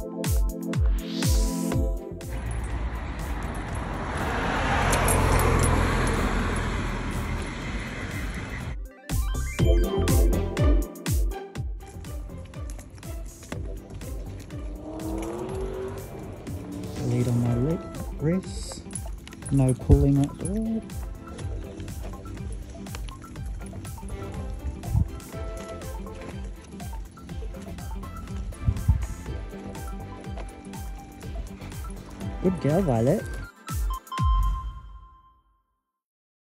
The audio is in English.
Lead on my wrist, no pulling at all. Good girl, Violet.